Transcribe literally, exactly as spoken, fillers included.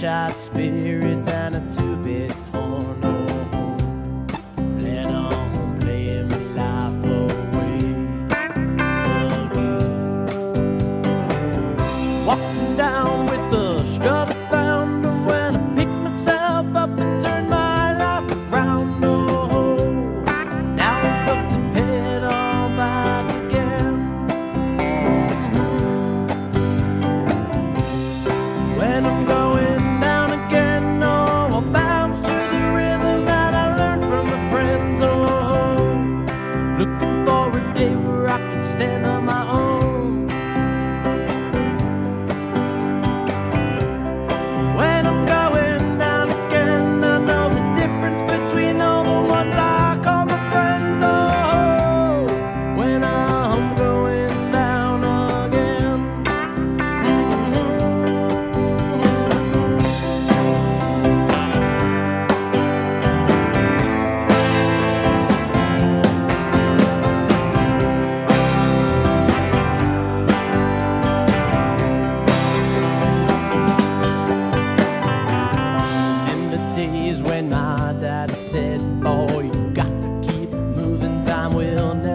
shot spirit and a two-bit horn. Oh, let on playing my life away again. Walking down with the strut I found, and when I picked myself up and turned my life around, oh, now I'm up to pedal back again. Mm-hmm. When I'm going down again, oh, I bounce to the rhythm that I learned from my friends. Oh, looking for a day where I can stand on my own. When I'm going down again, I know the difference between all the ones I call my friends. Oh, when I'm going down again. In the days when my daddy said, boy, you got to keep moving, time will never